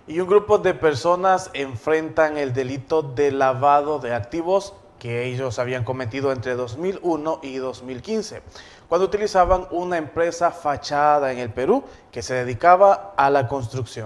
Y un grupo de personas enfrentan el delito de lavado de activos que ellos habían cometido entre 2001 y 2015, cuando utilizaban una empresa fachada en el Perú que se dedicaba a la construcción.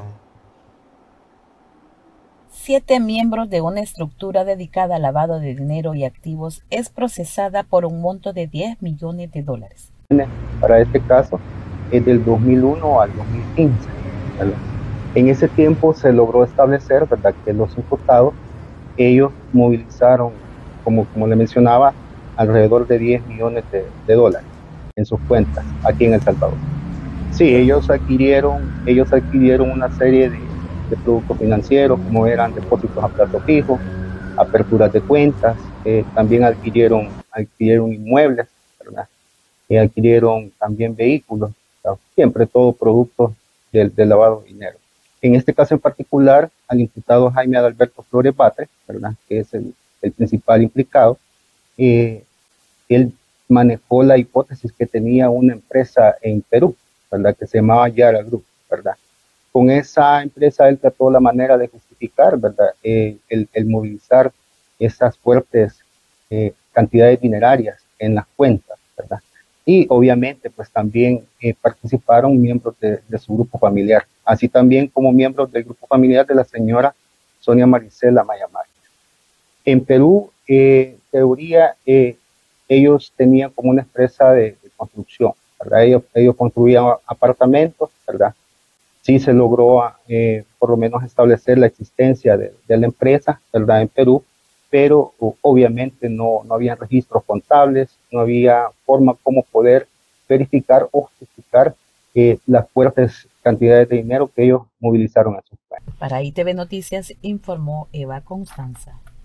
7 miembros de una estructura dedicada al lavado de dinero y activos es procesada por un monto de $10 millones. Para este caso es del 2001 al 2015, ¿verdad? En ese tiempo se logró establecer, ¿verdad?, que los imputados, ellos movilizaron, como le mencionaba, alrededor de 10 millones de dólares en sus cuentas aquí en El Salvador. Sí, ellos adquirieron una serie de productos financieros, como eran depósitos a plazo fijo, aperturas de cuentas, también adquirieron inmuebles, ¿verdad? Y adquirieron también vehículos, o sea, siempre todo producto del lavado de dinero. En este caso en particular, al imputado Jaime Adalberto Flores Batres, ¿verdad?, que es el principal implicado, eh, él manejó la hipótesis que tenía una empresa en Perú, ¿verdad?, que se llamaba Yara Group, ¿verdad? Con esa empresa él trató la manera de justificar, ¿verdad?, el movilizar esas fuertes cantidades dinerarias en las cuentas, ¿verdad? Y obviamente pues también participaron miembros de su grupo familiar, así también como miembros del grupo familiar de la señora Sonia Marisela Maya Márquez. En Perú, teoría, ellos tenían como una empresa de construcción, ¿verdad? Ellos construían apartamentos, ¿verdad? Sí se logró por lo menos establecer la existencia de la empresa, ¿verdad?, en Perú, pero obviamente no había registros contables, no había forma como poder verificar o justificar las fuertes cantidades de dinero que ellos movilizaron a sus países. Para ITV Noticias informó Eva Constanza.